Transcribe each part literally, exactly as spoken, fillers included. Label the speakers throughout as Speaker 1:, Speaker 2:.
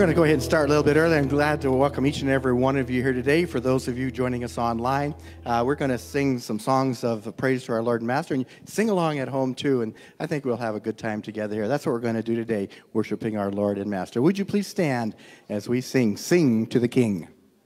Speaker 1: going to go ahead and start a little bit early. I'm glad to welcome each and every one of you here today. For those of you joining us online, uh, we're going to sing some songs of praise to our Lord and Master, and sing along at home too, and I think we'll have a good time together here. That's what we're going to do today, worshiping our Lord and Master. Would you please stand as we sing, Sing to the King.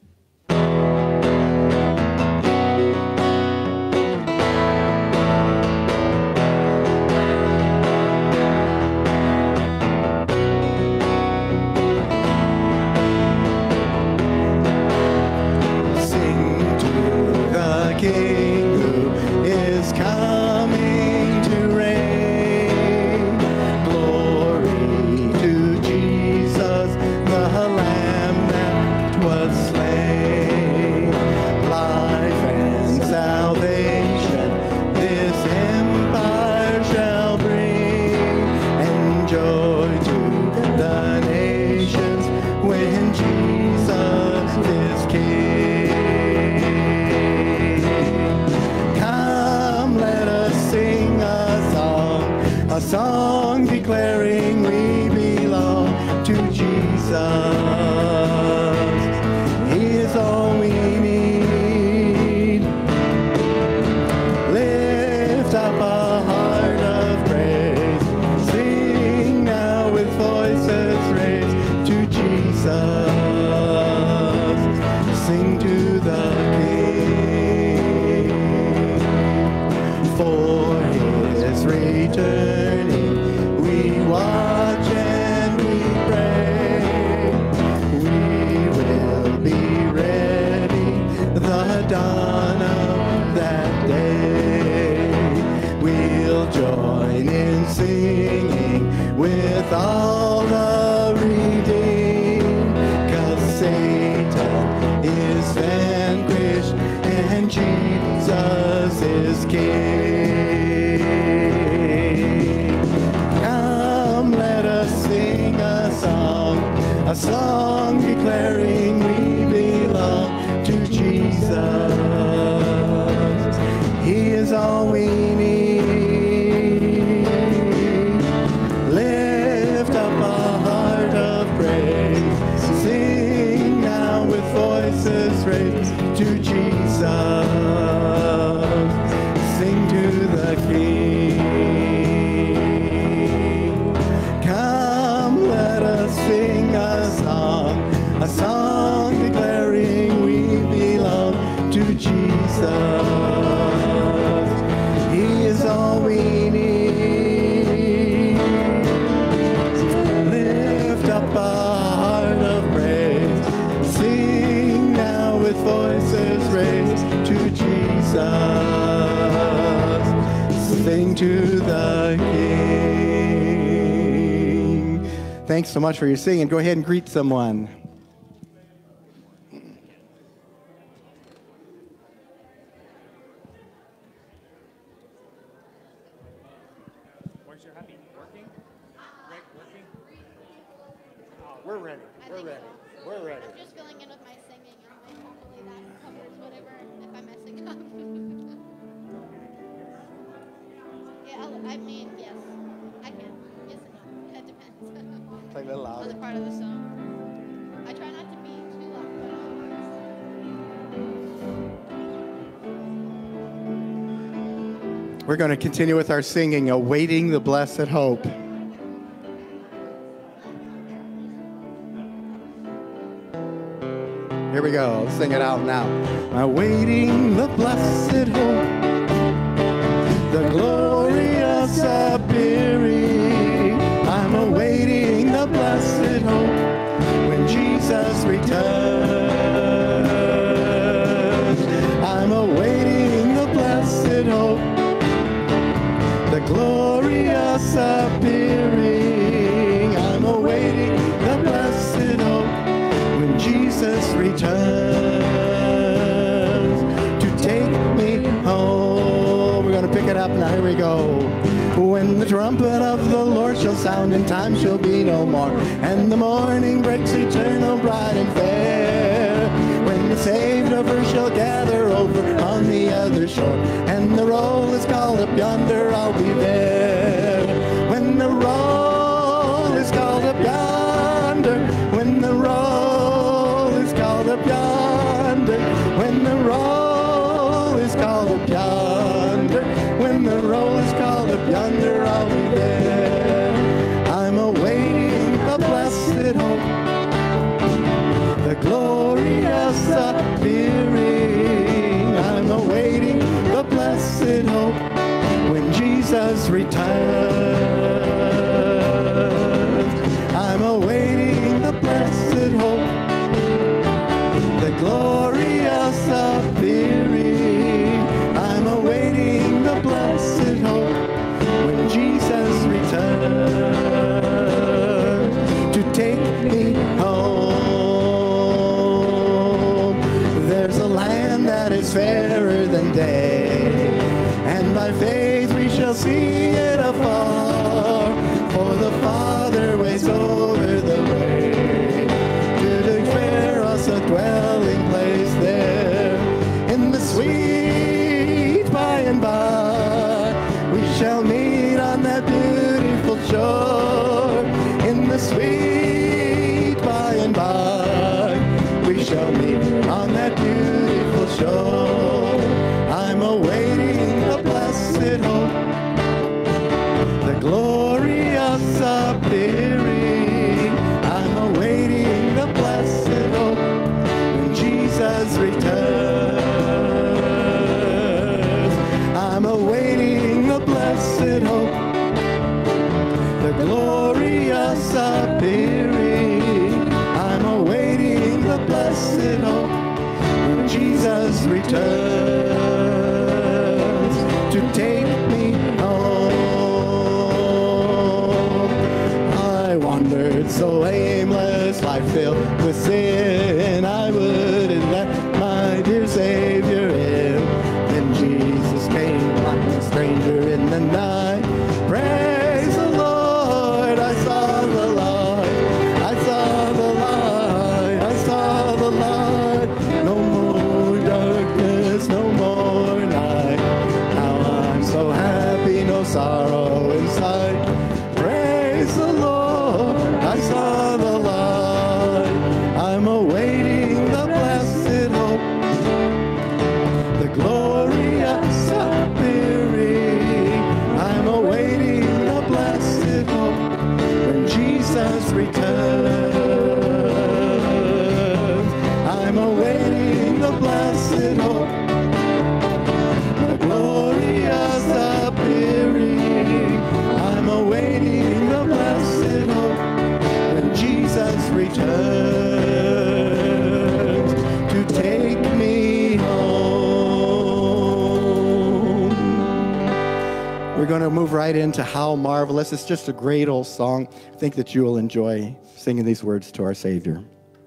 Speaker 1: Thanks so much for your singing. Go ahead and greet someone.
Speaker 2: Where's your hubby? Working? Rick, working?
Speaker 1: Oh, we're ready. We're ready.
Speaker 2: So. We're ready.
Speaker 3: I'm just filling in with my singing. And hopefully that covers whatever if I'm messing up. yeah, I'll, I mean, yes. I can. Yes and no. That depends.
Speaker 1: Play a little louder.
Speaker 3: On the part of the song. I try not to be too loud.
Speaker 1: We're going to continue with our singing, Awaiting the Blessed Hope. Here we go. Let's sing it out now. Awaiting the blessed hope, the glorious appearing. I'm awaiting the blessed hope when Jesus returns. I'm awaiting the blessed hope, the glorious appearing. I'm awaiting the blessed hope when Jesus returns to take me home. We're going to pick it up now. Here we go. When the trumpet of the Lord shall sound and time shall be no more, and the morning breaks eternal, bright and fair, when the saved of earth shall gather over on the other shore, and the roll is called up yonder, I'll be there. When the roll is called up yonder, when the Jesus returns. I'm awaiting the blessed hope, the glorious appearing. I'm awaiting the blessed hope when Jesus returns to take me home. There's a land that is fairer than day, and by faith we shall see it afar. For the Father waits over the way to declare us a dwelling place there. In the sweet by and by, we shall meet on that beautiful shore. In the sweet by and by, we shall meet on that beautiful shore. I'm awaiting the blessed hope, the glorious appearing. I'm awaiting the blessed hope when Jesus returns. I'm awaiting the blessed hope, the glorious appearing. I'm awaiting the blessed hope when Jesus returns to take me home. I wandered so aimless, life filled with sin. I wouldn't let my dear Savior in. Then Jesus came like a stranger in the night. Praise the Lord, I saw the light. I saw the light, I saw the light. No more darkness, no more night. Now I'm so happy, no sorrow inside. Praise the Lord, I saw the light. I'm awaiting the blessed hope, the glorious appearing. I'm awaiting the blessed hope when Jesus returns. I'm awaiting the blessed hope, the glorious appearing. I'm awaiting the blessed hope when Jesus returns to take me home. We're going to move right into How Marvelous. It's just a great old song. I think that you will enjoy singing these words to our Savior.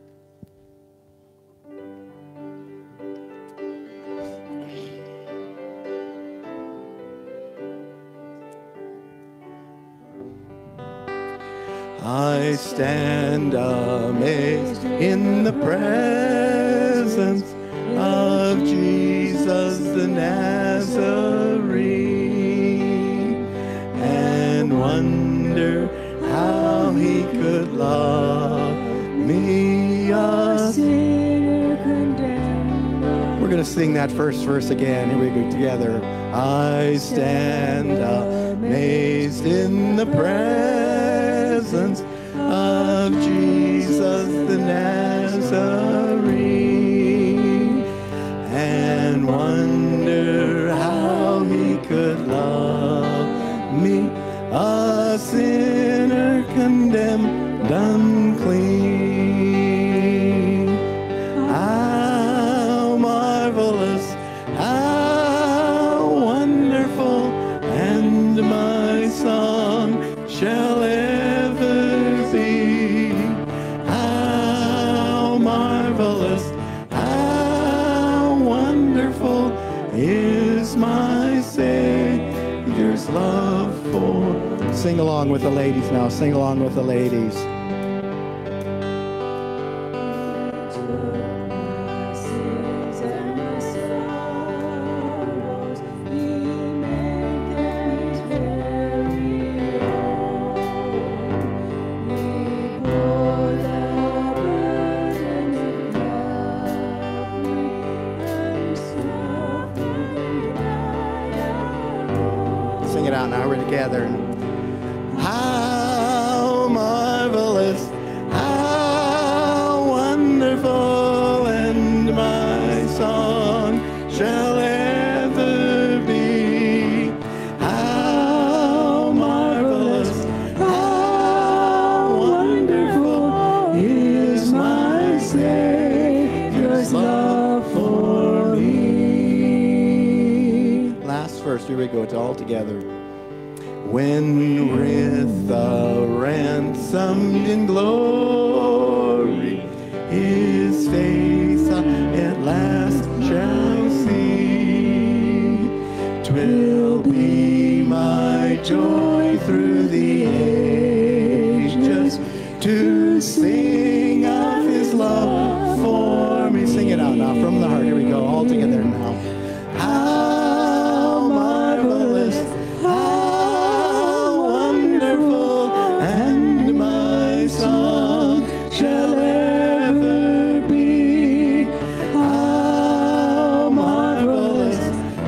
Speaker 1: I stand amazed in the presence of Jesus the Nazarene, and wonder how he could love me, a sinner condemned. We're going to sing that first verse again. Here we go together. I stand amazed in the presence of Jesus the Nazarene, and wonder how he could love me, a sinner condemned unclean. How marvelous, how wonderful, and my song shall ever be. How marvelous, how wonderful is my Savior's love for. Sing along with the ladies now. Sing along with the ladies. Sing it out now. We're together. How marvelous, how wonderful, and my song shall ever be. How Here we go. It's all together. When with the ransomed in glory, his face I at last shall see, 'twill be my joy through the ages to sing of his love for me. Sing it out now from the heart. Here we go. All together now. How marvelous, how wonderful, and my song shall ever be. How marvelous,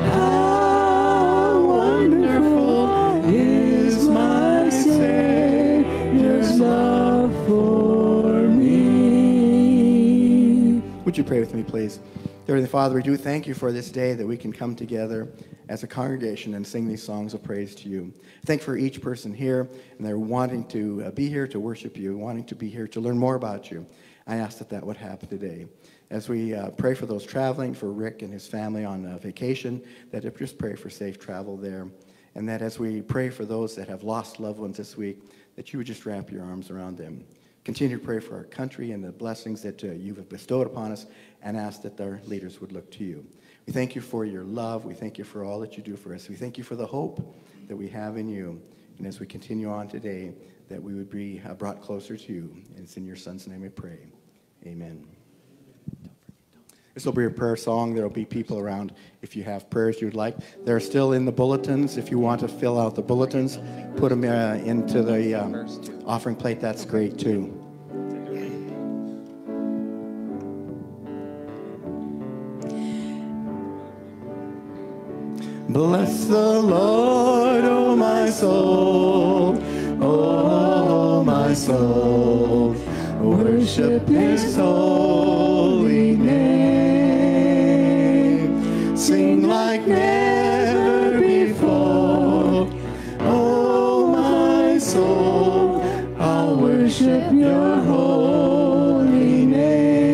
Speaker 1: how wonderful is my Savior's love for me. Would you pray with me, please? Dear Heavenly Father, we do thank you for this day that we can come together as a congregation and sing these songs of praise to you. Thank you for each person here, and they're wanting to uh, be here to worship you, wanting to be here to learn more about you. I ask that that would happen today. As we uh, pray for those traveling, for Rick and his family on uh, vacation, that if just pray for safe travel there. And that as we pray for those that have lost loved ones this week, that you would just wrap your arms around them. Continue to pray for our country and the blessings that uh, you have bestowed upon us, and ask that our leaders would look to you. We thank you for your love. We thank you for all that you do for us. We thank you for the hope that we have in you. And as we continue on today, that we would be uh, brought closer to you. And it's in your Son's name we pray. Amen. This will be a prayer song. There will be people around if you have prayers you would like. They're still in the bulletins. If you want to fill out the bulletins, put them uh, into the um, offering plate. That's great too. Bless the Lord, oh my soul, oh my soul, worship his holy name. Sing like never before, oh my soul, I'll worship your holy name.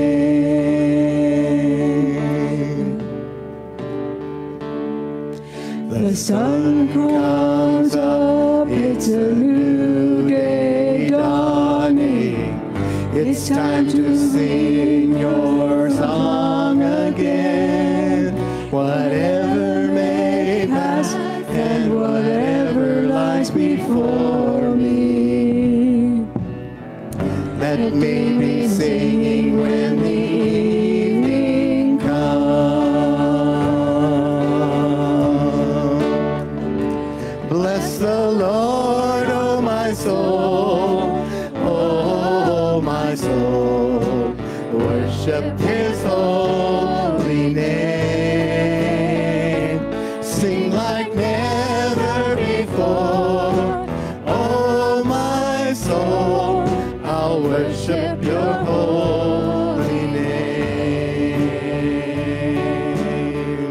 Speaker 1: The sun comes up, it's a new day dawning. It's time to sing your song again. Whatever may pass and whatever lies before me, let me be singing when the evening comes. Bless the Lord, oh my soul, oh my soul, worship his holy name. Sing like never before, oh my soul, I'll worship your holy name.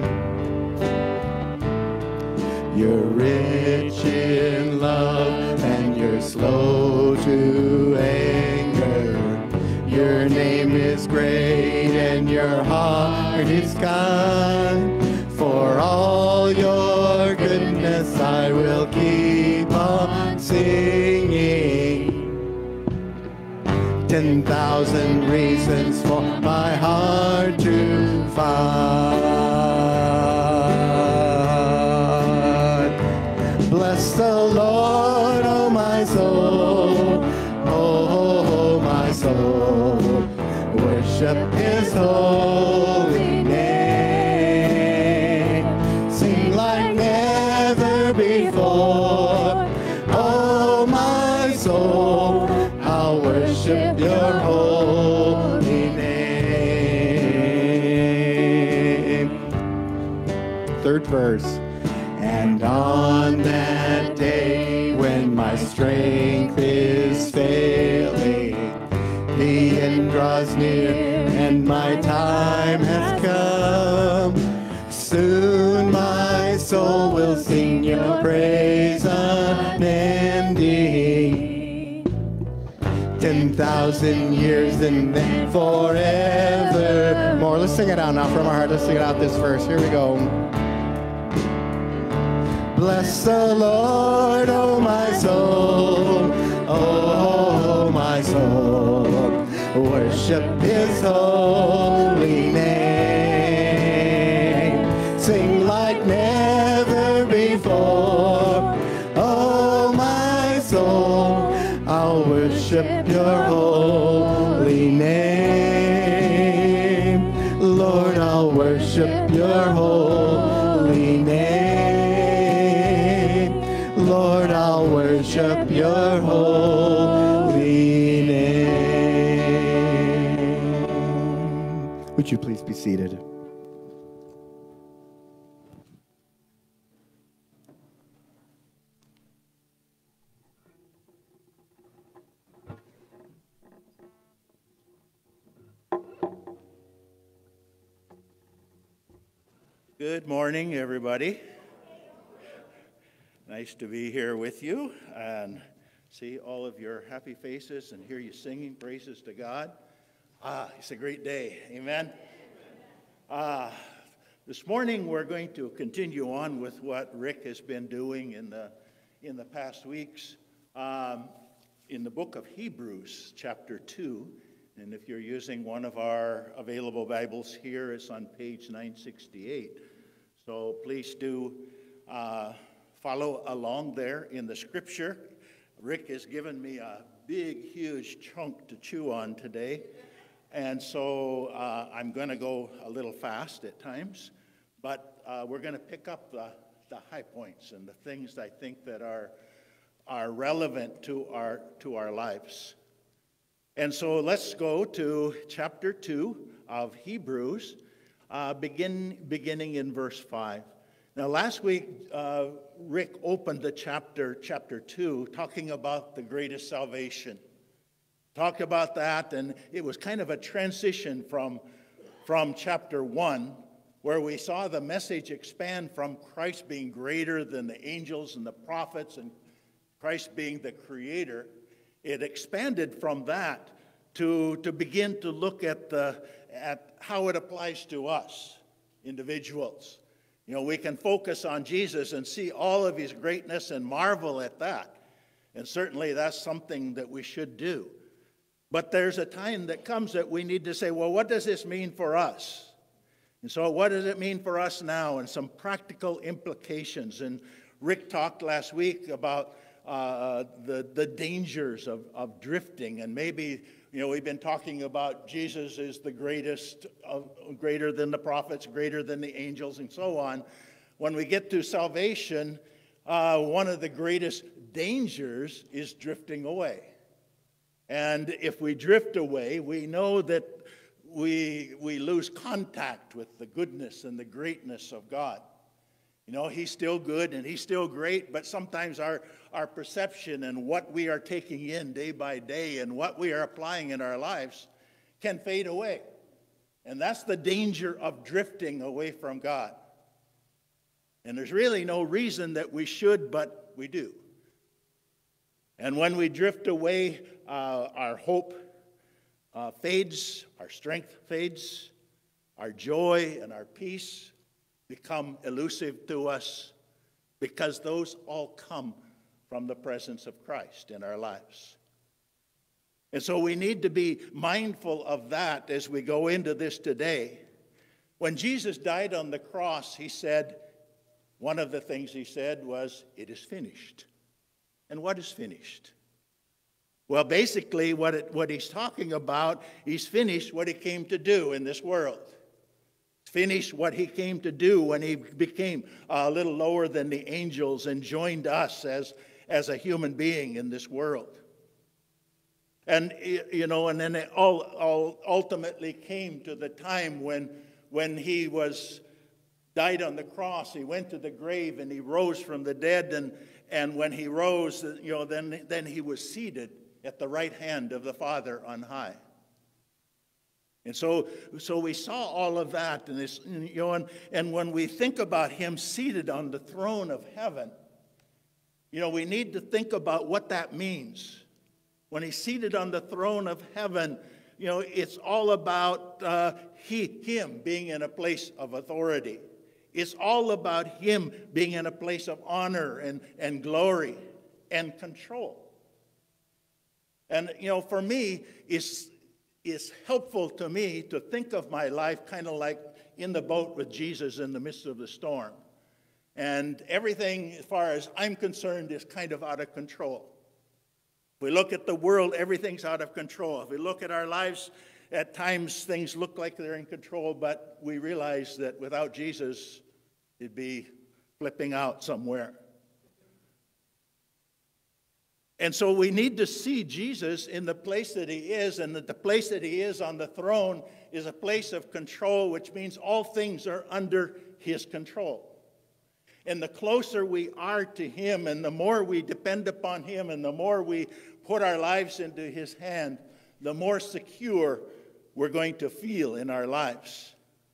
Speaker 1: You're rich in love and you're slow to anger. Your name is great and your heart is kind. For all your goodness I will keep on singing. Ten thousand reasons for my heart to find. Bless the Lord, oh my soul, oh my soul, worship his holy name. Sing like never before, oh my soul, I'll worship your holy name. Third verse. And on that day when my strength is failing, the end draws near and my time has come. Soon my soul will sing your praise unending. Ten thousand years and then forevermore. Let's sing it out now from our heart. Let's sing it out this verse. Here we go. Bless the Lord, oh my soul, oh my soul, worship his holy name. Sing like never before, oh my soul, I'll worship your holy name. Lord, I'll worship your holy name. Lord, I'll worship your holy name. Would you please be seated?
Speaker 4: Good morning, everybody. Nice to be here with you and see all of your happy faces and hear you singing praises to God. Ah, it's a great day. Amen. Ah, this morning we're going to continue on with what Rick has been doing in the in the past weeks um, in the book of Hebrews, chapter two. And if you're using one of our available Bibles here, it's on page nine sixty-eight. So please do uh, follow along there in the scripture. Rick has given me a big, huge chunk to chew on today. And so uh, I'm going to go a little fast at times. But uh, we're going to pick up the, the high points and the things I think that are, are relevant to our, to our lives. And so let's go to chapter two of Hebrews, uh, begin, beginning in verse five. Now, last week, uh, Rick opened the chapter, chapter two, talking about the greatest salvation. Talked about that, and it was kind of a transition from, from chapter one, where we saw the message expand from Christ being greater than the angels and the prophets and Christ being the creator. It expanded from that to, to begin to look at, the, at how it applies to us, individuals. You know, we can focus on Jesus and see all of his greatness and marvel at that. And certainly that's something that we should do. But there's a time that comes that we need to say, well, what does this mean for us? And so what does it mean for us now? And some practical implications. And Rick talked last week about uh, the, the dangers of, of drifting. And maybe, you know, we've been talking about Jesus is the greatest, uh, greater than the prophets, greater than the angels, and so on. When we get to salvation, uh, one of the greatest dangers is drifting away. And if we drift away, we know that we, we lose contact with the goodness and the greatness of God. You know, he's still good and he's still great, but sometimes our, our perception and what we are taking in day by day and what we are applying in our lives can fade away. And that's the danger of drifting away from God. And there's really no reason that we should, but we do. And when we drift away, uh, our hope uh, fades, our strength fades, our joy and our peace become elusive to us, because those all come from the presence of Christ in our lives. And so we need to be mindful of that as we go into this today. When Jesus died on the cross, he said, one of the things he said was, "It is finished." And what is finished? Well, basically what, it, what he's talking about, he's finished what he came to do in this world. Finished what he came to do when he became a little lower than the angels and joined us as, as a human being in this world. And, you know, and then it all, all ultimately came to the time when, when he was died on the cross. He went to the grave and he rose from the dead. And, and when he rose, you know, then, then he was seated at the right hand of the Father on high. And so, so we saw all of that, and this, you know, and, and when we think about him seated on the throne of heaven, you know, we need to think about what that means. When he's seated on the throne of heaven, you know, it's all about uh, he, him being in a place of authority, It's all about him being in a place of honor and, and glory and control. And, you know, for me, it's, it's helpful to me to think of my life kind of like in the boat with Jesus in the midst of the storm. And everything, as far as I'm concerned, is kind of out of control. If we look at the world, everything's out of control. If we look at our lives, at times things look like they're in control, but we realize that without Jesus, it'd be flipping out somewhere. And so we need to see Jesus in the place that he is, and that the place that he is on the throne is a place of control, which means all things are under his control. And the closer we are to him, and the more we depend upon him, and the more we put our lives into his hand, the more secure we're going to feel in our lives.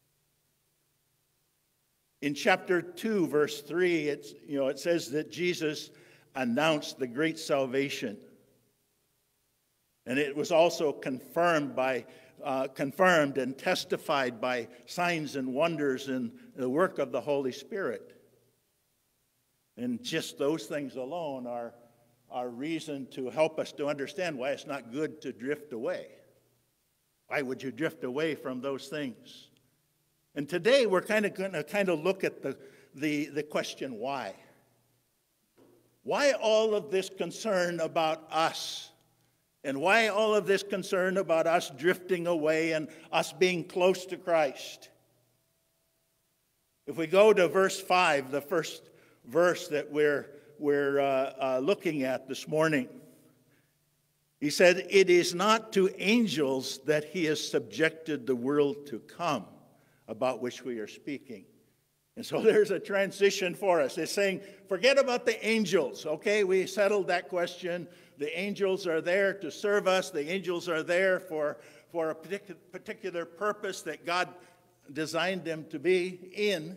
Speaker 4: In chapter two, verse three, it's, you know, it says that Jesus announced the great salvation. And it was also confirmed by uh, confirmed and testified by signs and wonders and the work of the Holy Spirit. And just those things alone are, are reason to help us to understand why it's not good to drift away. Why would you drift away from those things? And today we're kind of going to kind of look at the, the, the question why. Why all of this concern about us? And why all of this concern about us drifting away and us being close to Christ? If we go to verse five, the first verse that we're, we're uh, uh, looking at this morning, he said, "It is not to angels that he has subjected the world to come, about which we are speaking." And so there's a transition for us. It's saying, forget about the angels. Okay, we settled that question. The angels are there to serve us. The angels are there for, for a particular, particular purpose that God designed them to be in.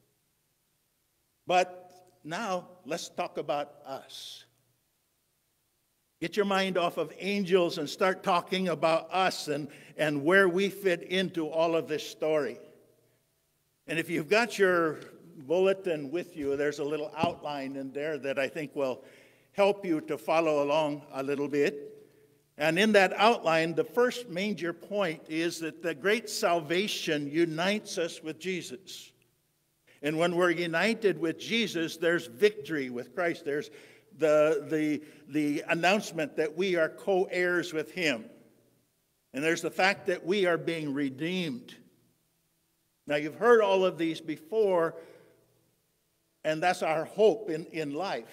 Speaker 4: But now let's talk about us. Get your mind off of angels and start talking about us and, and where we fit into all of this story. And if you've got your bulletin with you, there's a little outline in there that I think will help you to follow along a little bit. And in that outline, the first major point is that the great salvation unites us with Jesus. And when we're united with Jesus, there's victory with Christ. There's the, the, the announcement that we are co-heirs with him. And there's the fact that we are being redeemed. Now, you've heard all of these before, and that's our hope in, in life.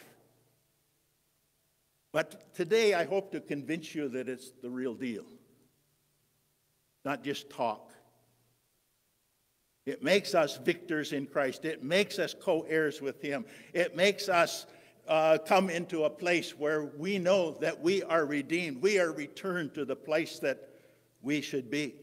Speaker 4: But today, I hope to convince you that it's the real deal, not just talk. It makes us victors in Christ. It makes us co-heirs with him. It makes us uh, come into a place where we know that we are redeemed. We are returned to the place that we should be.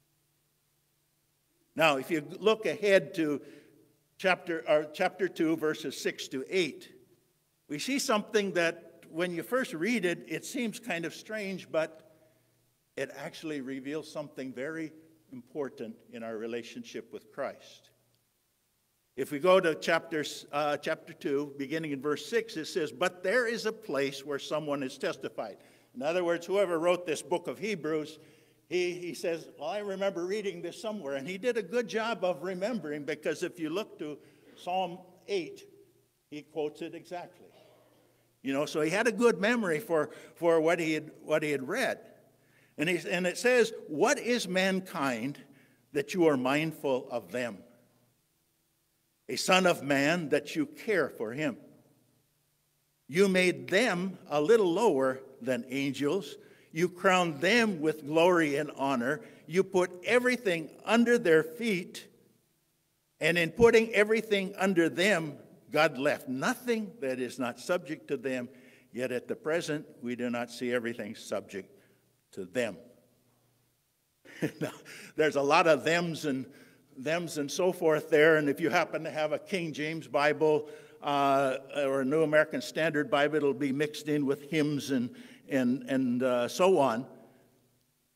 Speaker 4: Now, if you look ahead to chapter, or chapter two, verses six to eight, we see something that when you first read it, it seems kind of strange, but it actually reveals something very important in our relationship with Christ. If we go to chapter, uh, chapter two, beginning in verse six, it says, "But there is a place where someone is testified." In other words, whoever wrote this book of Hebrews, He, he says, well, I remember reading this somewhere. And he did a good job of remembering, because if you look to Psalm eight, he quotes it exactly. You know, so he had a good memory for, for what, he had, what he had read. And, he, and it says, "What is mankind that you are mindful of them? A son of man that you care for him. You made them a little lower than angels. You crowned them with glory and honor. You put everything under their feet. And in putting everything under them, God left nothing that is not subject to them. Yet at the present, we do not see everything subject to them." Now, there's a lot of thems and thems and so forth there. And if you happen to have a King James Bible uh, or a New American Standard Bible, it'll be mixed in with hymns and and, and uh, so on.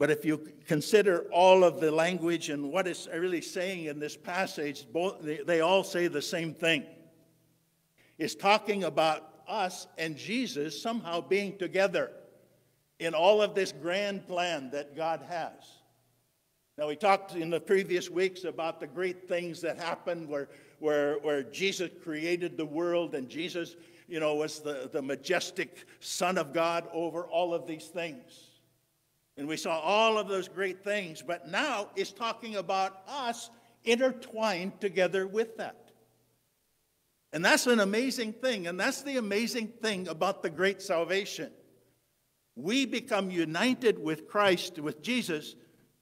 Speaker 4: But if you consider all of the language and what it's really saying in this passage, both they, they all say the same thing. It's talking about us and Jesus somehow being together in all of this grand plan that God has. Now, we talked in the previous weeks about the great things that happened where, where, where Jesus created the world and Jesus, you know, was the, the majestic Son of God over all of these things. And we saw all of those great things, but now it's talking about us intertwined together with that. And that's an amazing thing, and that's the amazing thing about the great salvation. We become united with Christ, with Jesus,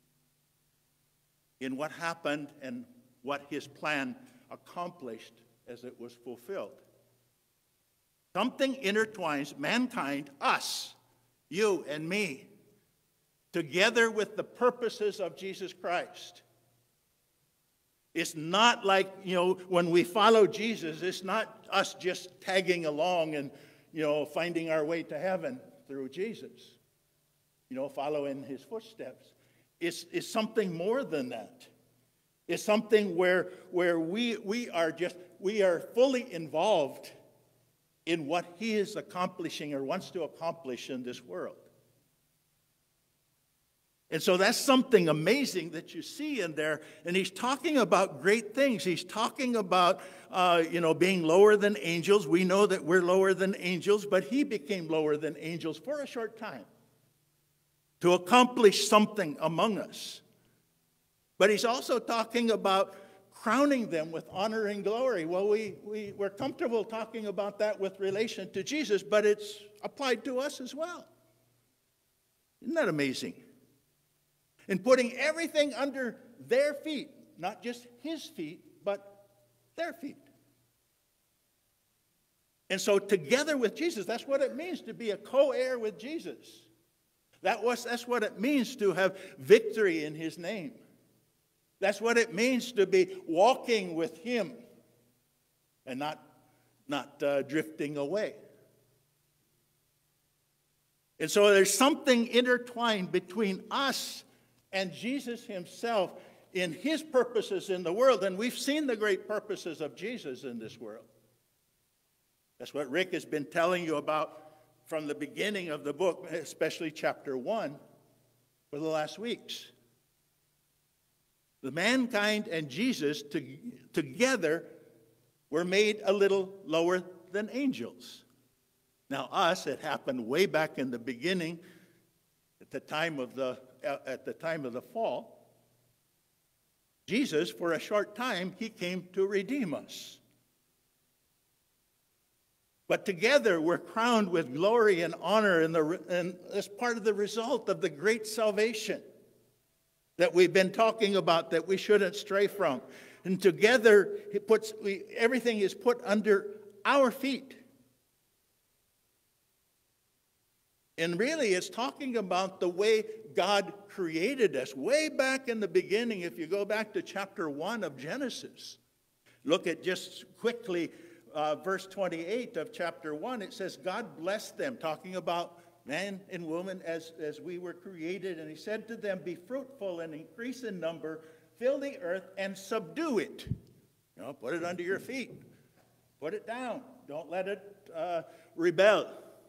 Speaker 4: in what happened and what his plan accomplished as it was fulfilled. Something intertwines mankind, us, you and me, together with the purposes of Jesus Christ. It's not like, you know, when we follow Jesus, it's not us just tagging along and, you know, finding our way to heaven through Jesus, you know, following his footsteps. It's, it's something more than that. It's something where, where we, we are just, we are fully involved in what he is accomplishing or wants to accomplish in this world. And so that's something amazing that you see in there. And he's talking about great things. He's talking about, uh, you know, being lower than angels. We know that we're lower than angels, but he became lower than angels for a short time to accomplish something among us. But he's also talking about crowning them with honor and glory. Well, we, we, we're comfortable talking about that with relation to Jesus, but it's applied to us as well. Isn't that amazing? And putting everything under their feet, not just his feet, but their feet. And so together with Jesus, that's what it means to be a co-heir with Jesus. That was, that's what it means to have victory in his name. That's what it means to be walking with him and not, not uh, drifting away. And so there's something intertwined between us and Jesus himself in his purposes in the world. And we've seen the great purposes of Jesus in this world. That's what Rick has been telling you about from the beginning of the book, especially chapter one, for the last weeks. The mankind and Jesus to, together were made a little lower than angels. Now us, it happened way back in the beginning, at the time of the at the time of the fall. Jesus, for a short time, he came to redeem us. But together we're crowned with glory and honor, and, the, and as part of the result of the great salvation that we've been talking about, that we shouldn't stray from. And together, it puts, we, everything is put under our feet. And really, it's talking about the way God created us. Way back in the beginning, if you go back to chapter one of Genesis, look at just quickly uh, verse twenty-eight of chapter one. It says, God blessed them, talking about man and woman as, as we were created. And he said to them, be fruitful and increase in number, fill the earth and subdue it. You know, put it under your feet. Put it down. Don't let it uh, rebel.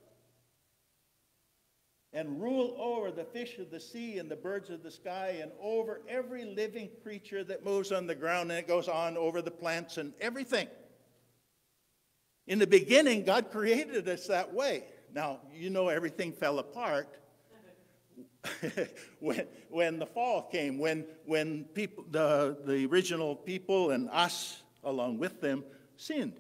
Speaker 4: And rule over the fish of the sea and the birds of the sky and over every living creature that moves on the ground. And it goes on over the plants and everything. In the beginning, God created us that way. Now, you know everything fell apart when, when the fall came, when, when people, the, the original people and us along with them sinned.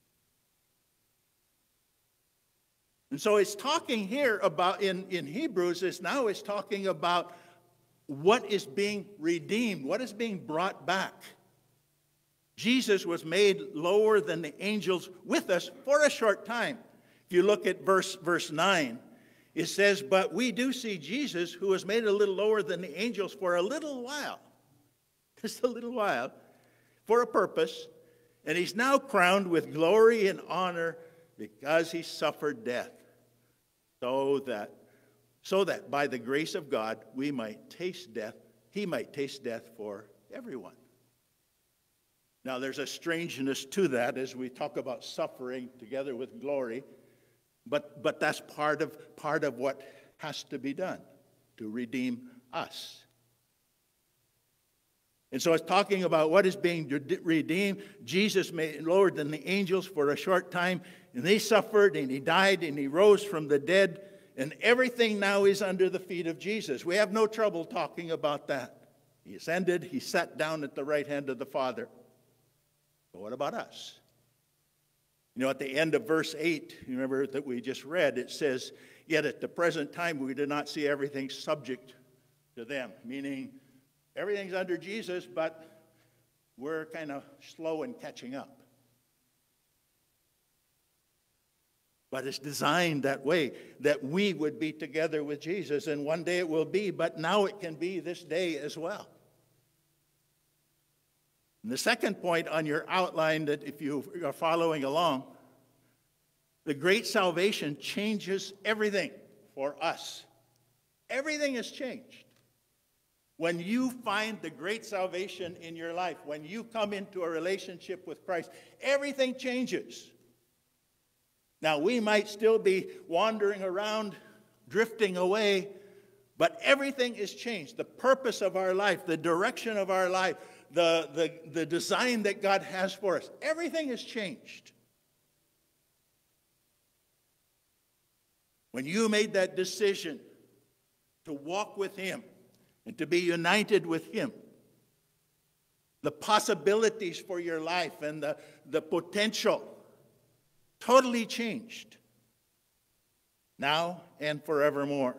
Speaker 4: And so it's talking here about, in, in Hebrews, it's now it's talking about what is being redeemed, what is being brought back. Jesus was made lower than the angels with us for a short time. If you look at verse, verse nine, it says, but we do see Jesus, who was made a little lower than the angels for a little while, just a little while, for a purpose, and he's now crowned with glory and honor because he suffered death, so that so that by the grace of God we might taste death, he might taste death for everyone. Now there's a strangeness to that as we talk about suffering together with glory, but, but that's part of, part of what has to be done to redeem us. And so it's talking about what is being redeemed. Jesus made lower than the angels for a short time, and he suffered, and he died, and he rose from the dead, and everything now is under the feet of Jesus. We have no trouble talking about that. He ascended, he sat down at the right hand of the Father. But what about us? You know, at the end of verse eight, you remember that we just read, it says, yet at the present time we do not see everything subject to them, meaning everything's under Jesus, but we're kind of slow in catching up. But it's designed that way, that we would be together with Jesus, and one day it will be, but now it can be this day as well. And the second point on your outline, that if you are following along, the great salvation changes everything for us. Everything has changed. When you find the great salvation in your life, when you come into a relationship with Christ, everything changes. Now, we might still be wandering around, drifting away, but everything is changed. The purpose of our life, the direction of our life, the, the, the design that God has for us, everything is changed. When you made that decision to walk with him and to be united with him, the possibilities for your life and the, the potential totally changed, now and forevermore.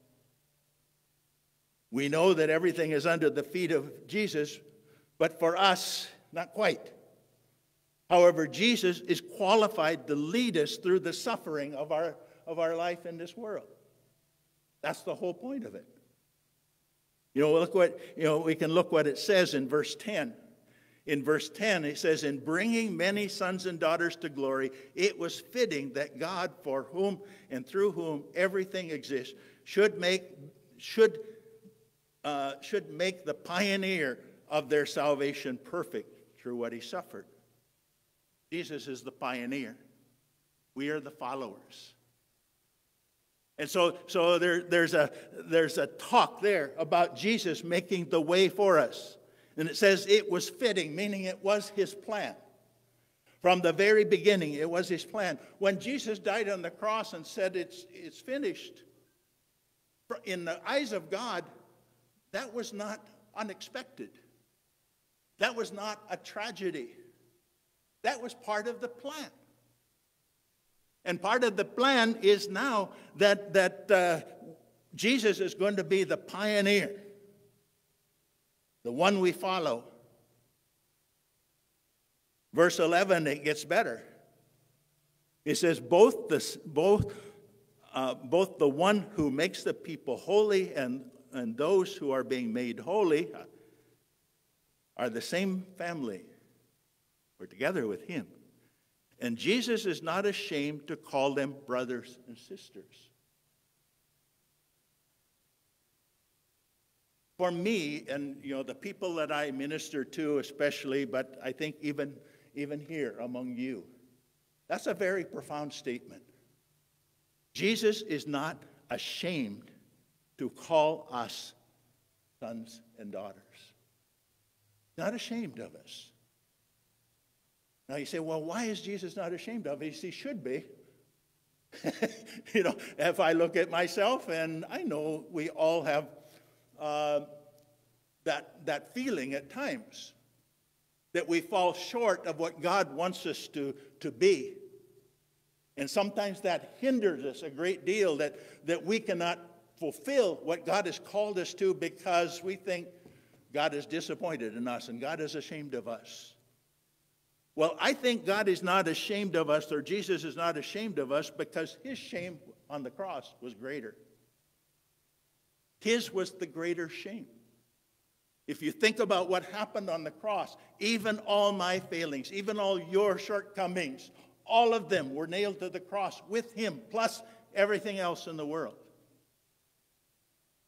Speaker 4: We know that everything is under the feet of Jesus, but for us, not quite. However, Jesus is qualified to lead us through the suffering of our, of our life in this world. That's the whole point of it. You know, look what, you know, we can look what it says in verse ten. In verse ten, it says, in bringing many sons and daughters to glory, it was fitting that God, for whom and through whom everything exists, should make, should, uh, should make the pioneer of their salvation perfect through what he suffered. Jesus is the pioneer. We are the followers. And so, so there, there's, a, there's a talk there about Jesus making the way for us. And it says it was fitting, meaning it was his plan. From the very beginning, it was his plan. When Jesus died on the cross and said it's, it's finished, in the eyes of God, that was not unexpected. That was not a tragedy. That was part of the plan. And part of the plan is now that, that uh, Jesus is going to be the pioneer, the one we follow. Verse eleven, it gets better. It says, both the, both, uh, both the one who makes the people holy and, and those who are being made holy are the same family. We're together with him. And Jesus is not ashamed to call them brothers and sisters. For me, and you know, the people that I minister to especially, but I think even, even here among you, that's a very profound statement. Jesus is not ashamed to call us sons and daughters. Not ashamed of us. Now you say, well, why is Jesus not ashamed of us? He should be. You know, if I look at myself, and I know we all have uh, that, that feeling at times, that we fall short of what God wants us to, to be. And sometimes that hinders us a great deal, that, that we cannot fulfill what God has called us to because we think God is disappointed in us and God is ashamed of us. Well, I think God is not ashamed of us, or Jesus is not ashamed of us, because his shame on the cross was greater. His was the greater shame. If you think about what happened on the cross, even all my failings, even all your shortcomings, all of them were nailed to the cross with him, plus everything else in the world.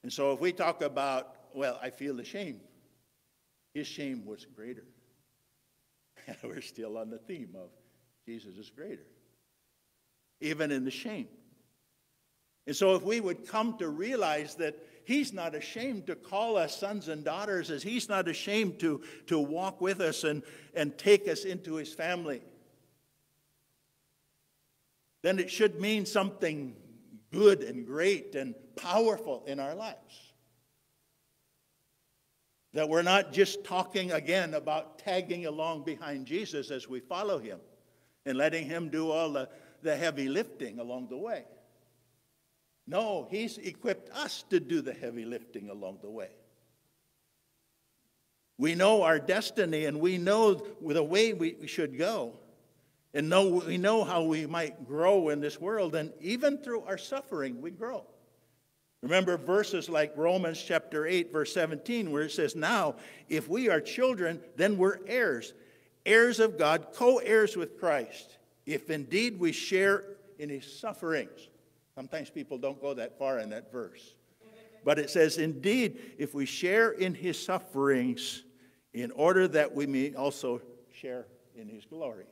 Speaker 4: And so if we talk about, well, I feel the shame, his shame was greater. We're still on the theme of Jesus is greater, even in the shame. And so if we would come to realize that he's not ashamed to call us sons and daughters, as he's not ashamed to, to walk with us and, and take us into his family, then it should mean something good and great and powerful in our lives. That we're not just talking again about tagging along behind Jesus as we follow him and letting him do all the, the heavy lifting along the way. No, he's equipped us to do the heavy lifting along the way. We know our destiny, and we know the way we should go. And know, we know how we might grow in this world. And even through our suffering, we grow. Remember verses like Romans chapter eight, verse seventeen, where it says, now, if we are children, then we're heirs, heirs of God, co-heirs with Christ, if indeed we share in his sufferings. Sometimes people don't go that far in that verse. But it says, indeed, if we share in his sufferings, in order that we may also share in his glory.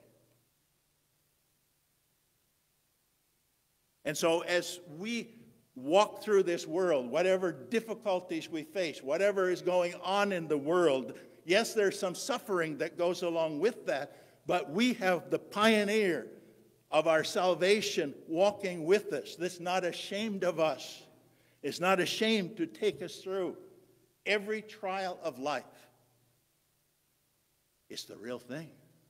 Speaker 4: And so as we walk through this world, whatever difficulties we face, whatever is going on in the world, yes, there's some suffering that goes along with that, but we have the pioneer of our salvation walking with us, that's not ashamed of us, is not ashamed to take us through every trial of life. It's the real thing.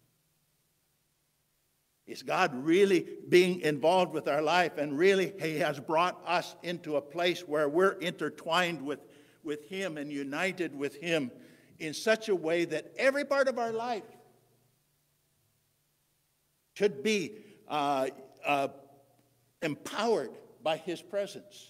Speaker 4: Is God really being involved with our life, and really he has brought us into a place where we're intertwined with, with him and united with him in such a way that every part of our life should be uh, uh, empowered by his presence.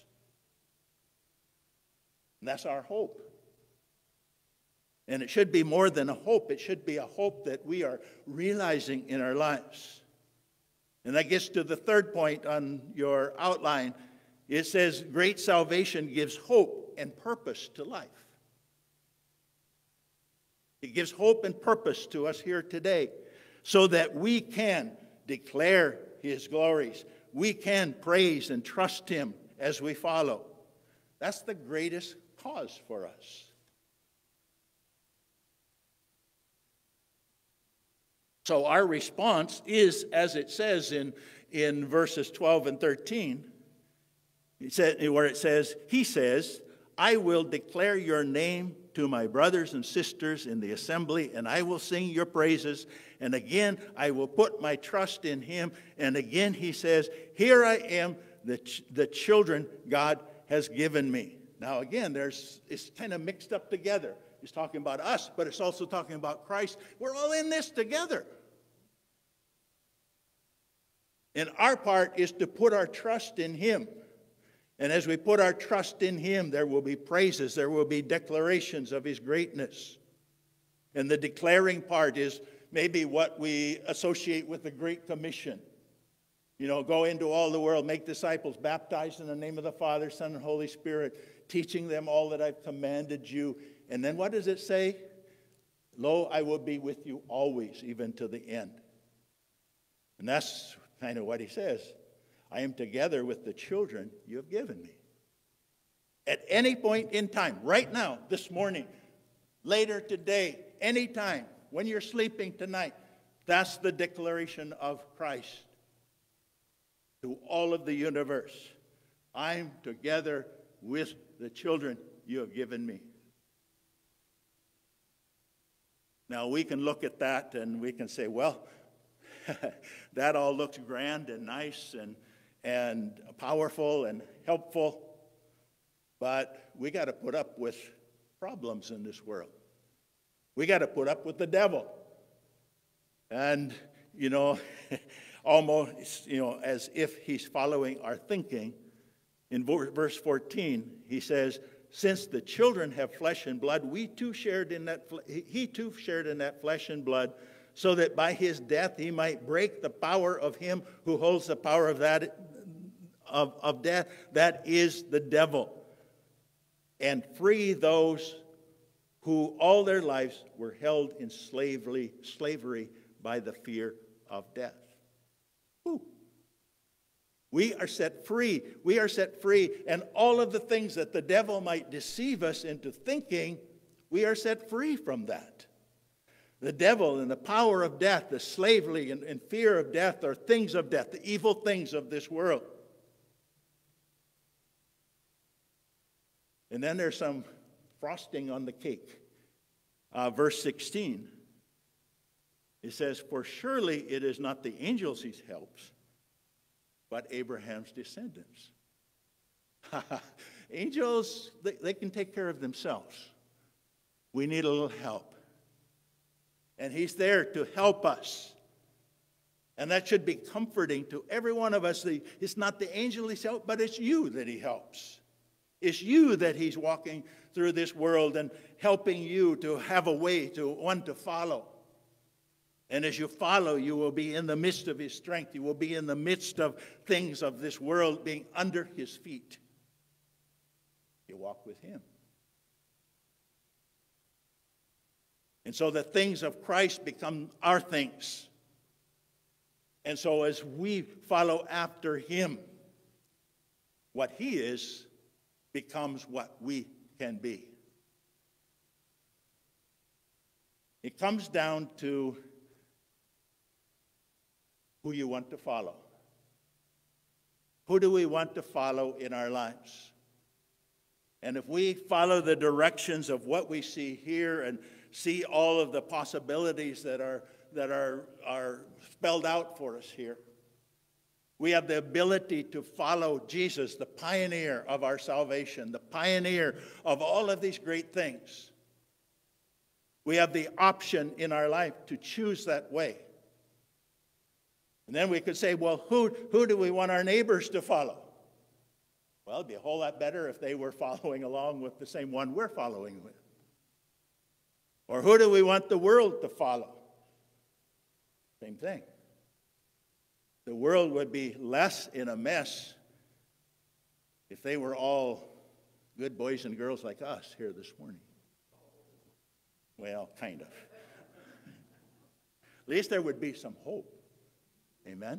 Speaker 4: And that's our hope. And it should be more than a hope. It should be a hope that we are realizing in our lives. And that gets to the third point on your outline. It says, great salvation gives hope and purpose to life. It gives hope and purpose to us here today so that we can declare his glories. We can praise and trust him as we follow. That's the greatest cause for us. So our response is, as it says in, in verses twelve and thirteen, it says, where it says, he says, I will declare your name to my brothers and sisters in the assembly, and I will sing your praises. And again, I will put my trust in him. And again, he says, here I am, the, ch- the children God has given me. Now again, there's it's kind of mixed up together. It's talking about us, but it's also talking about Christ. We're all in this together. And our part is to put our trust in him. And as we put our trust in him, there will be praises, there will be declarations of his greatness. And the declaring part is maybe what we associate with the Great Commission. You know, go into all the world, make disciples, baptized in the name of the Father, Son, and Holy Spirit, teaching them all that I've commanded you. And then what does it say? Lo, I will be with you always, even to the end. And that's kind of what he says. I am together with the children you have given me. At any point in time, right now, this morning, later today, anytime, when you're sleeping tonight, that's the declaration of Christ to all of the universe. I'm together with the children you have given me. Now, we can look at that and we can say, well, that all looks grand and nice and, and powerful and helpful, but we got to put up with problems in this world. We got to put up with the devil. And, you know, almost, you know, as if he's following our thinking, in verse fourteen, he says, since the children have flesh and blood, we too shared in that, he too shared in that flesh and blood, so that by his death he might break the power of him who holds the power of that of, of death, that is the devil. and free those who all their lives were held in slavery, slavery by the fear of death. Whew. We are set free. We are set free. And all of the things that the devil might deceive us into thinking, we are set free from that. The devil and the power of death, the slavery and, and fear of death are things of death, the evil things of this world. And then there's some frosting on the cake. Uh, verse sixteen. It says, "For surely it is not the angels he helps, but Abraham's descendants." Angels, they, they can take care of themselves. We need a little help. And he's there to help us. And that should be comforting to every one of us. It's not the angel he's helped, but it's you that he helps. It's you that he's walking through this world and helping you to have a way to one to follow. And as you follow, you will be in the midst of his strength. You will be in the midst of things of this world being under his feet. You walk with him. And so the things of Christ become our things. And so as we follow after him, what he is becomes what we can be. It comes down to who you want to follow. Who do we want to follow in our lives? And if we follow the directions of what we see here and see all of the possibilities that are, that are, are spelled out for us here, we have the ability to follow Jesus, the pioneer of our salvation, the pioneer of all of these great things. We have the option in our life to choose that way. And then we could say, well, who, who do we want our neighbors to follow? Well, it'd be a whole lot better if they were following along with the same one we're following with. Or who do we want the world to follow? Same thing. The world would be less in a mess if they were all good boys and girls like us here this morning. Well, kind of. At least there would be some hope. Amen?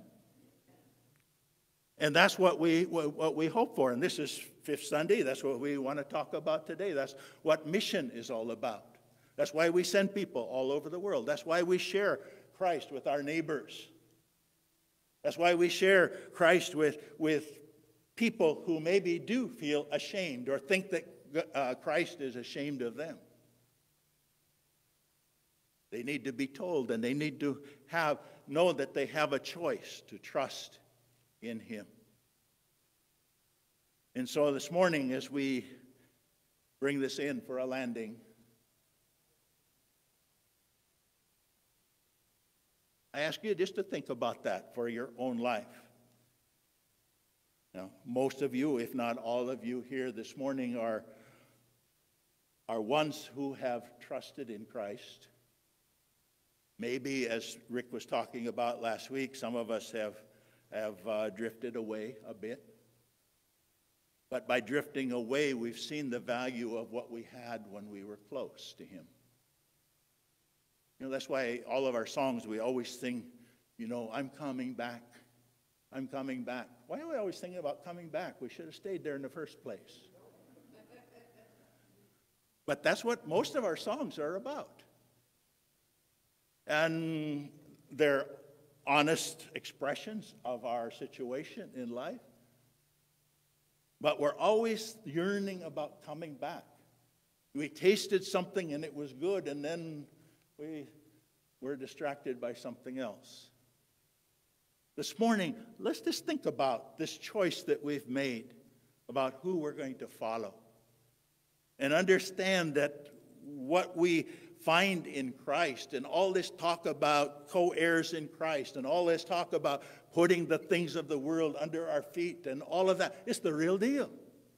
Speaker 4: And that's what we what we hope for. And this is Fifth Sunday. That's what we want to talk about today. That's what mission is all about. That's why we send people all over the world. That's why we share Christ with our neighbors. That's why we share Christ with, with people who maybe do feel ashamed or think that uh, Christ is ashamed of them. They need to be told, and they need to have know that they have a choice to trust in him. And so this morning, as we bring this in for a landing, I ask you just to think about that for your own life. Now, most of you, if not all of you here this morning, are, are ones who have trusted in Christ. Maybe, as Rick was talking about last week, some of us have, have uh, drifted away a bit. But by drifting away, we've seen the value of what we had when we were close to him. You know, that's why all of our songs, we always sing, you know, I'm coming back. I'm coming back. Why are we always thinking about coming back? We should have stayed there in the first place. But that's what most of our songs are about. And they're honest expressions of our situation in life. But we're always yearning about coming back. We tasted something and it was good, and then we were distracted by something else. This morning, let's just think about this choice that we've made about who we're going to follow. And understand that what we find in Christ and all this talk about co-heirs in Christ and all this talk about putting the things of the world under our feet and all of that, it's the real deal.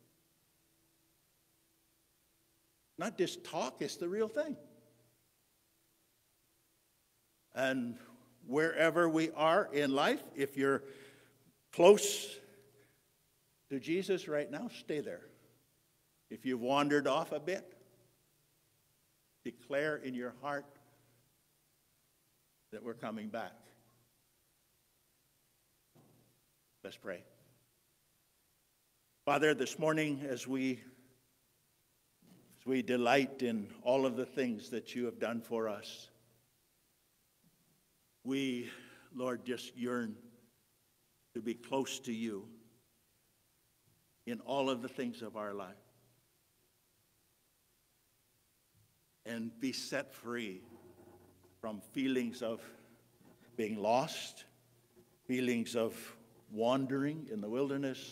Speaker 4: Not just talk, it's the real thing. And wherever we are in life, if you're close to Jesus right now, stay there. If you've wandered off a bit, declare in your heart that we're coming back. Let's pray. Father, this morning as we as we delight in all of the things that you have done for us, we, Lord, just yearn to be close to you in all of the things of our life and be set free from feelings of being lost, feelings of wandering in the wilderness.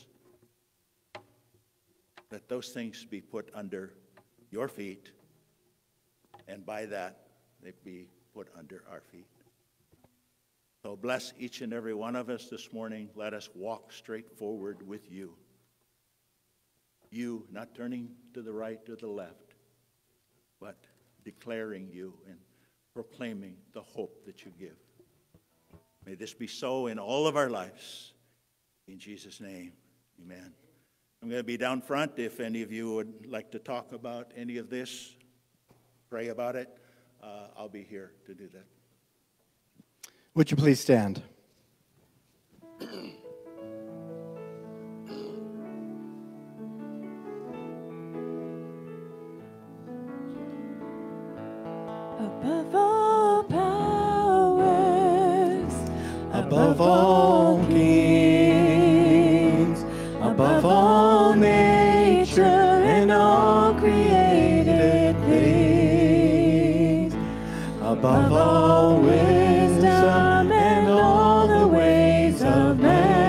Speaker 4: Let those things be put under your feet, and by that they be put under our feet. So bless each and every one of us this morning. Let us walk straight forward with you. You, not turning to the right or the left, but declaring you and proclaiming the hope that you give. May this be so in all of our lives. In Jesus' name, amen. I'm going to be down front. If any of you would like to talk about any of this, pray about it, uh, I'll be here to do that.
Speaker 1: Would you please stand?
Speaker 5: Above all powers,
Speaker 1: Above all kings, above all nature and all created things, above all wisdom and all the ways of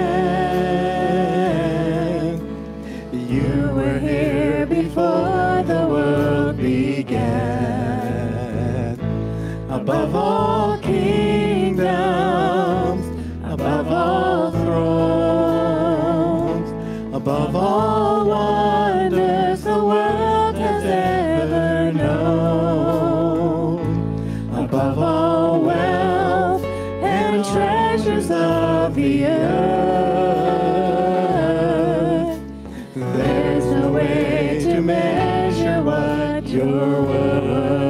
Speaker 1: man, you were here before the world began. Above all kingdoms, above all thrones, above all wonders the world has ever known, above all wealth and treasures of the earth, there's no way to measure what you're worth.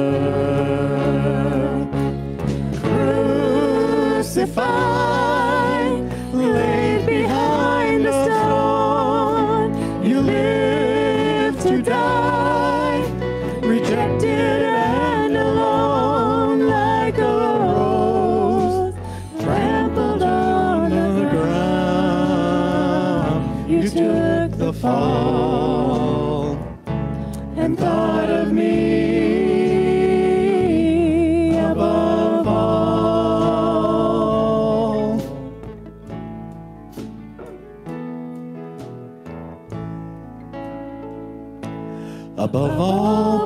Speaker 1: Crucified, laid behind a stone, you lived to die, rejected and alone, like a rose trampled on the ground. You took the fall and thought of me above all. Above all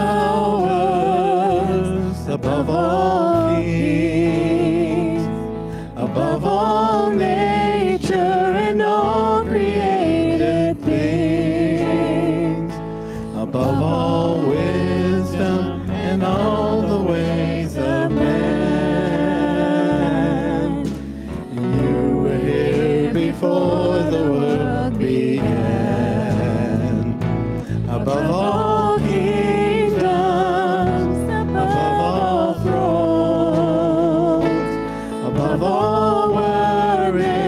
Speaker 1: powers, above all kings, above all nature and all created things, above all wisdom and all the ways of man, you were here before the world began. Above all kingdoms, above all thrones, above all worries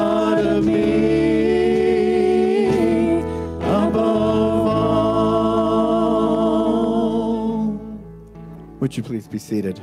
Speaker 1: thought of me above all. Would you please be seated?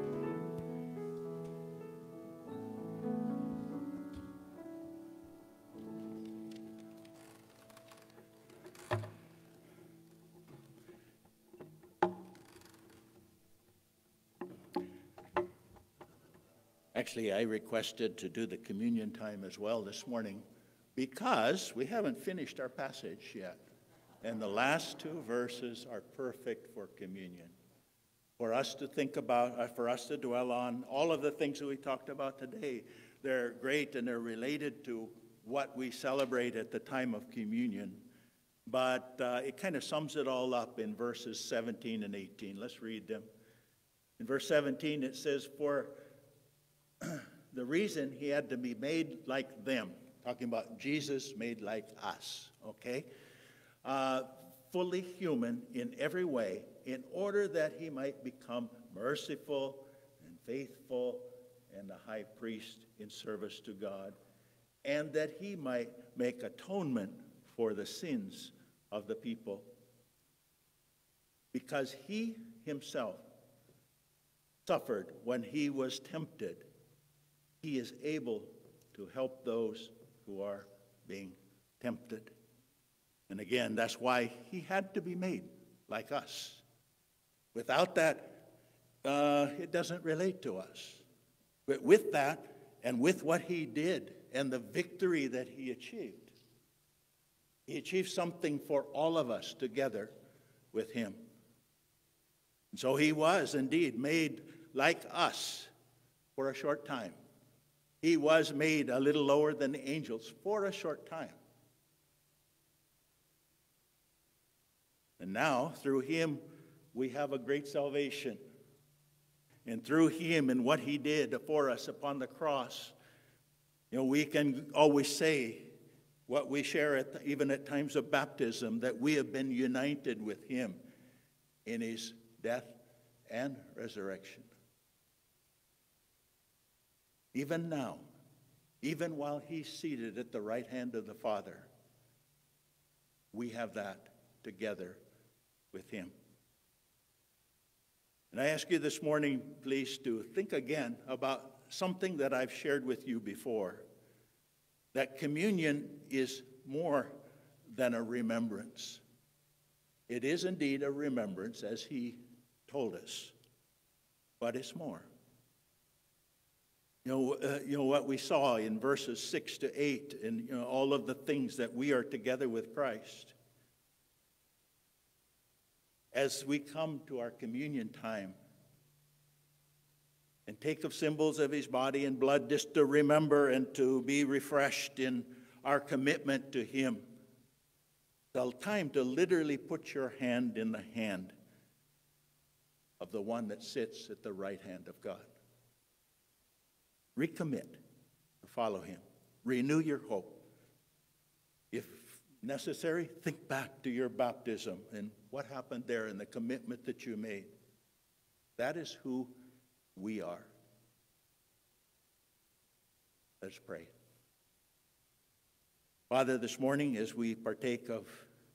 Speaker 4: Actually, I requested to do the communion time as well this morning because we haven't finished our passage yet. And the last two verses are perfect for communion. For us to think about, uh, for us to dwell on, all of the things that we talked about today, they're great and they're related to what we celebrate at the time of communion. But uh, it kind of sums it all up in verses seventeen and eighteen. Let's read them. In verse seventeen, it says, for the reason he had to be made like them, talking about Jesus made like us, okay? Uh, fully human in every way, in order that he might become merciful and faithful and a high priest in service to God, and that he might make atonement for the sins of the people. Because he himself suffered when he was tempted, he is able to help those who are being tempted. And again, that's why he had to be made like us. Without that, uh, it doesn't relate to us. But with that, and with what he did, and the victory that he achieved, he achieved something for all of us together with him. And so he was indeed made like us for a short time. He was made a little lower than the angels for a short time. And now, through him, we have a great salvation. And through him and what he did for us upon the cross, you know, we can always say what we share at, even at times of baptism, that we have been united with him in his death and resurrection. Even now, even while he's seated at the right hand of the Father, we have that together with him. And I ask you this morning, please, to think again about something that I've shared with you before, that communion is more than a remembrance. It is indeed a remembrance, as he told us, but it's more. You know, uh, you know what we saw in verses six to eight, and you know, all of the things that we are together with Christ. As we come to our communion time and take of symbols of his body and blood, just to remember and to be refreshed in our commitment to him, the time to literally put your hand in the hand of the one that sits at the right hand of God. Recommit to follow him. Renew your hope. If necessary, think back to your baptism and what happened there and the commitment that you made. That is who we are. Let's pray. Father, this morning as we partake of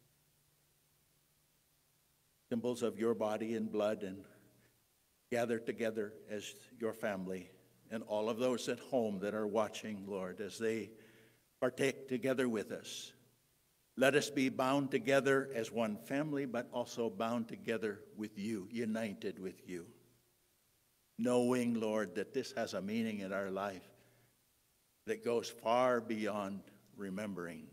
Speaker 4: symbols of your body and blood and gather together as your family, and all of those at home that are watching, Lord, as they partake together with us. Let us be bound together as one family, but also bound together with you, united with you. Knowing, Lord, that this has a meaning in our life that goes far beyond remembering.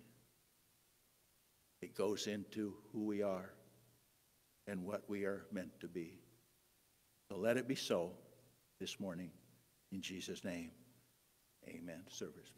Speaker 4: It goes into who we are and what we are meant to be. So let it be so this morning. In Jesus' name, amen. Service.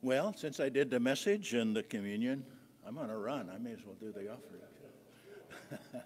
Speaker 4: Well, since I did the message and the communion, I'm going to run. I may as well do the offering.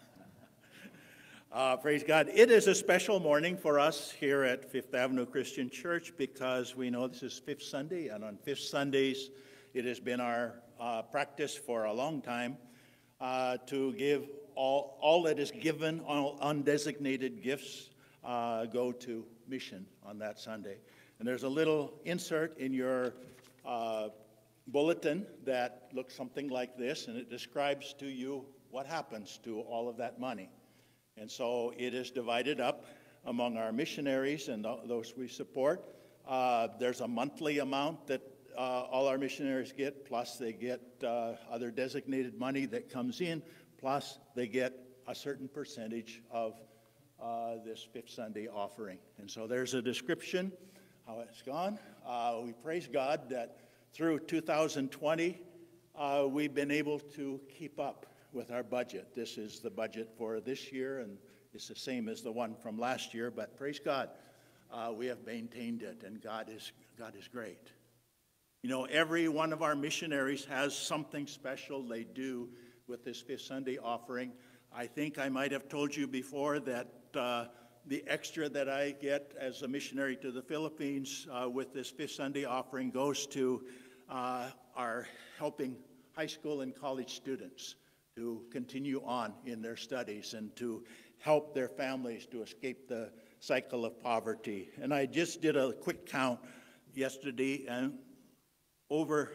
Speaker 4: uh, praise God. It is a special morning for us here at Fifth Avenue Christian Church because we know this is Fifth Sunday, and on Fifth Sundays, it has been our uh, practice for a long time uh, to give all, all that is given, all undesignated gifts uh, go to mission on that Sunday. And there's a little insert in your uh, bulletin that looks something like this, and it describes to you what happens to all of that money. And so it is divided up among our missionaries and th- those we support. Uh, there's a monthly amount that uh, all our missionaries get, plus they get uh, other designated money that comes in, plus they get a certain percentage of uh, this Fifth Sunday offering. And so there's a description how it's gone. Uh, we praise God that through two thousand twenty, uh, we've been able to keep up with our budget. This is the budget for this year, and it's the same as the one from last year, but praise God, uh, we have maintained it, and God is, God is great. You know, every one of our missionaries has something special they do with this Fifth Sunday offering. I think I might have told you before that uh, the extra that I get as a missionary to the Philippines uh, with this Fifth Sunday offering goes to uh, our helping high school and college students to continue on in their studies and to help their families to escape the cycle of poverty. And I just did a quick count yesterday, and over,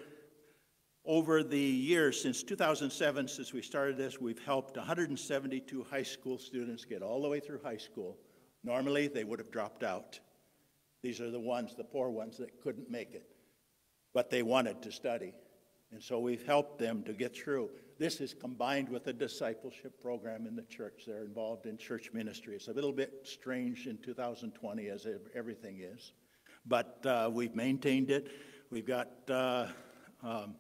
Speaker 4: over the years, since two thousand seven, since we started this, we've helped one hundred seventy-two high school students get all the way through high school. Normally, they would have dropped out. These are the ones, the poor ones, that couldn't make it, but they wanted to study. And so we've helped them to get through. This is combined with a discipleship program in the church. They're involved in church ministry. It's a little bit strange in two thousand twenty, as everything is. But uh, we've maintained it. We've got uh, um,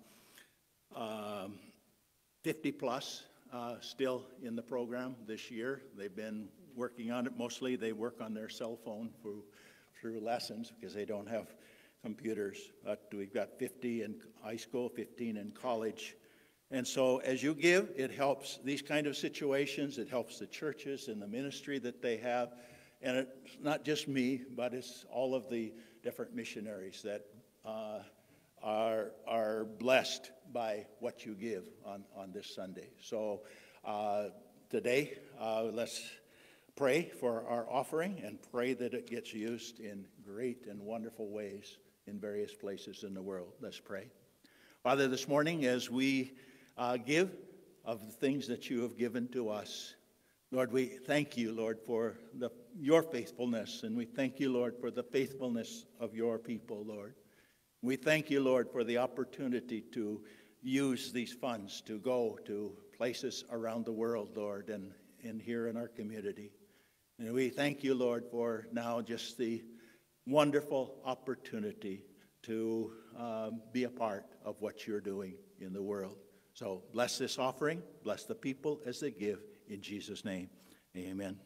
Speaker 4: um, fifty plus uh, still in the program this year. They've been working on it. Mostly they work on their cell phone through, through lessons because they don't have computers. But we've got fifty in high school, fifteen in college. And so as you give, it helps these kind of situations. It helps the churches and the ministry that they have. And it's not just me, but it's all of the different missionaries that uh, are, are blessed by what you give on, on this Sunday. So uh, today, uh, let's pray for our offering and pray that it gets used in great and wonderful ways in various places in the world. Let's pray. Father, this morning as we uh, give of the things that you have given to us, Lord, we thank you, Lord, for the, your faithfulness, and we thank you, Lord, for the faithfulness of your people, Lord. We thank you, Lord, for the opportunity to use these funds to go to places around the world, Lord, and, and here in our community. And we thank you, Lord, for now just the wonderful opportunity to um, be a part of what you're doing in the world. So bless this offering, bless the people as they give, in Jesus' name, amen.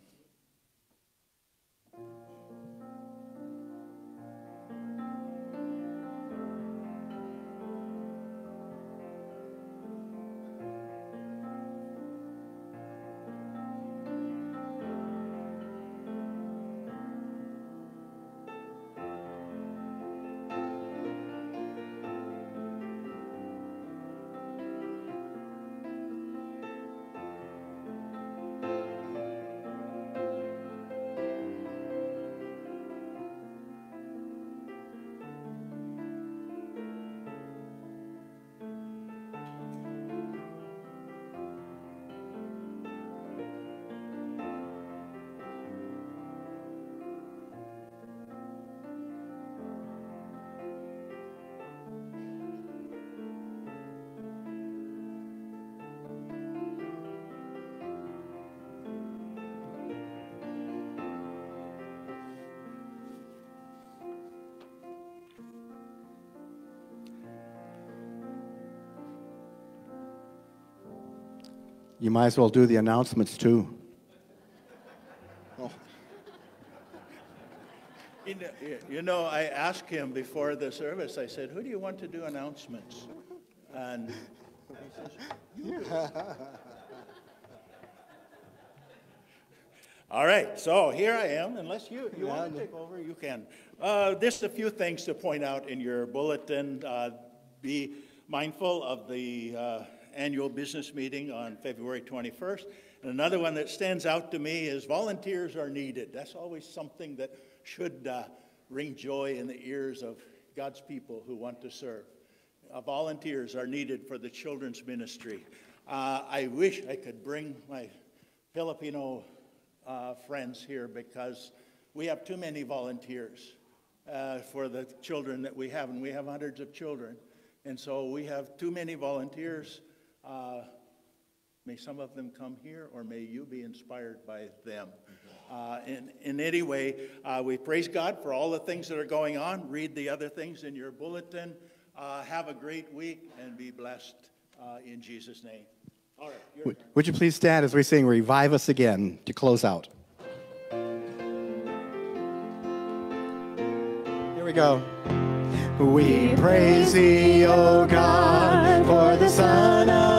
Speaker 1: You might as well do the announcements too.
Speaker 4: Oh. You know, you know, I asked him before the service, I said, who do you want to do announcements? And he says, you do. All right, so here I am. Unless you, you want to take over, you can. Uh, just a few things to point out in your bulletin. Uh, be mindful of the uh, annual business meeting on February twenty-first. And another one that stands out to me is volunteers are needed. That's always something that should uh, ring joy in the ears of God's people who want to serve. Uh, volunteers are needed for the children's ministry. Uh, I wish I could bring my Filipino uh, friends here because we have too many volunteers uh, for the children that we have, and we have hundreds of children. And so we have too many volunteers. Uh, may some of them come here, or may you be inspired by them. Uh, in, in any way, uh, we praise God for all the things that are going on. Read the other things in your bulletin. Uh, have a great week and be blessed uh, in Jesus' name. All right. Your
Speaker 1: Would, would you please stand as we sing Revive Us Again to close out? Here we go. We praise thee, O God, for the Son of